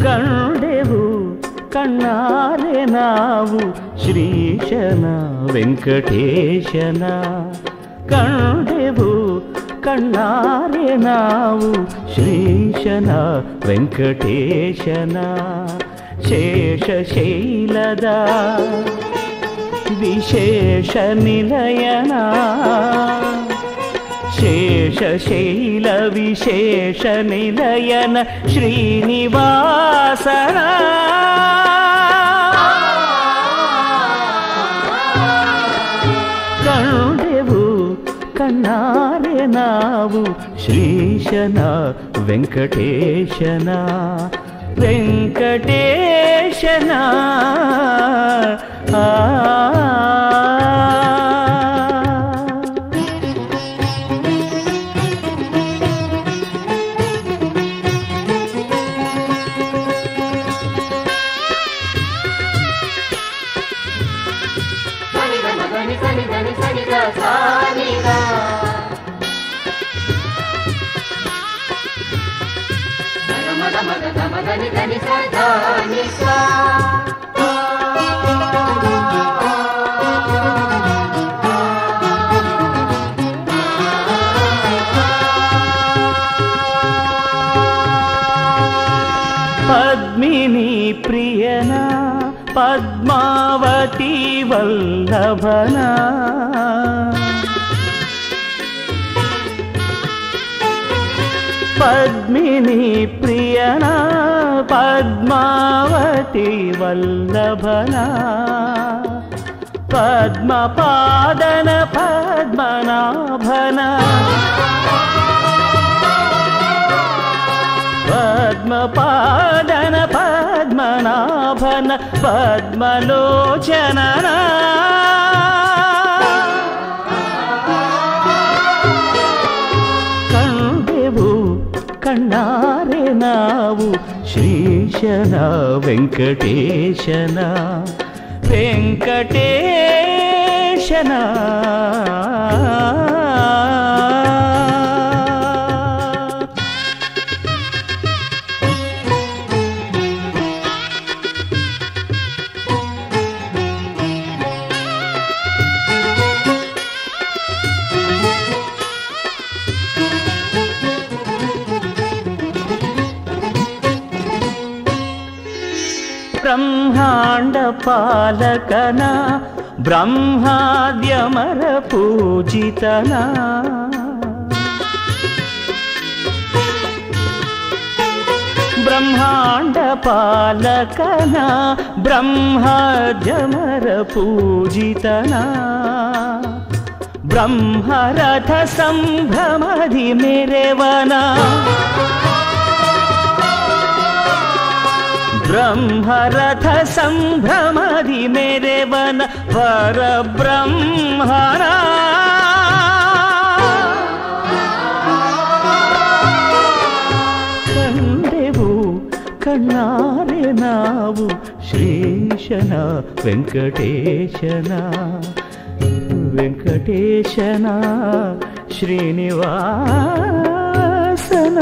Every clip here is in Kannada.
ಕಂಡೆವು ಕಣ್ಣಾರೆ ನಾವು ಶ್ರೀಶನ ವೆಂಕಟೇಶನ. ಕಂಡೆವು ಕಣ್ಣಾರೆ ನಾವು ಶ್ರೀಶನ ವೆಂಕಟೇಶನ. ಶೇಷಶೈಲದ ವಿಶೇಷ ನಿಲಯನ. ಶೇಷಶೈಲ ವಿಶೇಷ ನಿಲಯನ ಶ್ರೀನಿವಾಸನ. ಕಂಡೆವು ಕಣ್ಣಾರೆ ನಾವು ಶ್ರೀಶನ ವೆಂಕಟೇಶನ. ವೆಂಕಟೇಶನ ಪದ್ಮಿನಿ ಪ್ರಿಯನ ಪದ್ಮಾವತಿ ವಲ್ಲಭನ. ಪದ್ಮಿನಿ ಪ್ರಿಯನ ಪದ್ಮಾವತಿ ವಲ್ಲಭನ. ಪದ್ಮಪಾದನ ಪದ್ಮನಾಭನ. ಪದ್ಮಪಾದನ ಪದ್ಮನಾಭನ ಪದ್ಮಲೋಚನನ. ಕಂಡೆವು ಕಣ್ಣಾರೆ ನಾವು ಶ್ರೀಶನ ವೆಂಕಟೇಶನ. ವೆಂಕಟೇಶನ ಬ್ರಹ್ಮಾಂಡ ಪಾಲಕನ ಬ್ರಹ್ಮಾದ್ಯಮರ ಪೂಜಿತನ. ಬ್ರಹ್ಮಾಂಡ ಪಾಲಕನ ಬ್ರಹ್ಮಾದ್ಯಮರ ಪೂಜಿತನ. ಬ್ರಹ್ಮರಥ ಸಂಭ್ರಮದಿ ಮೆರೆವನ. ಬ್ರಹ್ಮರಥ ಸಂಭ್ರಮದಿ ಮೆರೆವನ ಪರಬ್ರಹ್ಮನ. ಕಂಡೆವು ಕಣ್ಣಾರೆ ನಾವು ಶ್ರೀಶನ ವೆಂಕಟೇಶನ. ವೆಂಕಟೇಶನ ಶ್ರೀನಿವಾಸನ.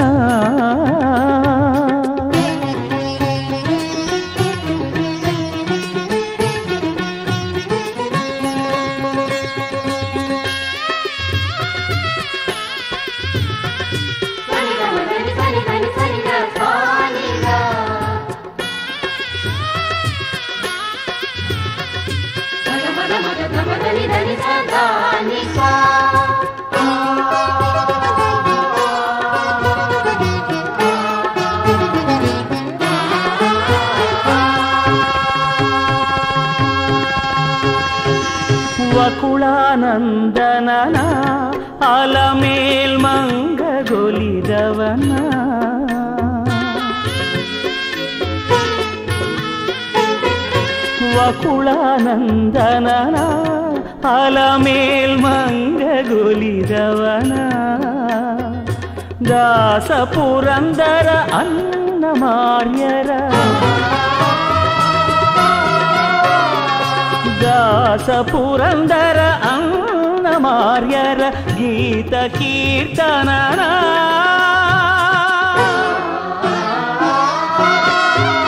ವಕುಳಾನಂದನನ ಅಲಮೇಲ್ ಮಂಗಗೊಲಿದವನ. ವಕುಳಾನಂದನನ ಅಲಮೇಲ್ ಮಂಗಗೊಲಿದವನ. ದಾಸ ಪುರಂದರ ಅನ್ನಮಾರ್ಯರ. ದಾಸ ಪುರಂದರ ಅನ್ನಮಾರ್ಯರ ಗೀತ ಕೀರ್ತನನ.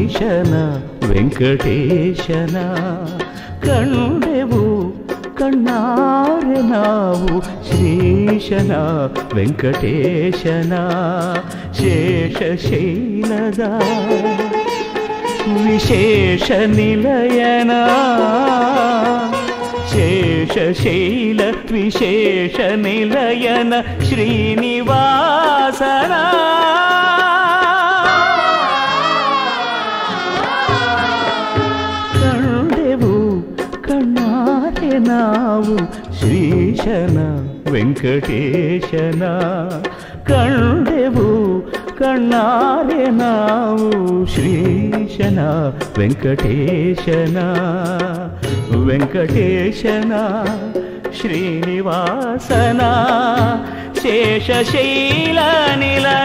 ಶ್ರೀಶನ ವೆಂಕಟೇಶನ ಕಂಡೆವು ಕಣ್ಣಾರೆ ನಾವು ಶ್ರೀಶನ ವೆಂಕಟೇಶನ ಶೇಷಶೈಲದ ವಿಶೇಷ ನಿಲಯನ ಶೇಷಶೈಲ ವಿಶೇಷ ನಿಲಯನ ಶ್ರೀನಿವಾಸನ ಕಂಡೆವು ಕಣ್ಣಾರೆ ನಾವು ಶ್ರೀಶನ ವೆಂಕಟೇಶನ ಕಂಡೆವು ಕಣ್ಣಾರೆ ನಾವು ಶ್ರೀಶನ ವೆಂಕಟೇಶನ ವೆಂಕಟೇಶನ ಶ್ರೀನಿವಾಸನ ಶೇಷಶೈಲ ನಿಲಯನ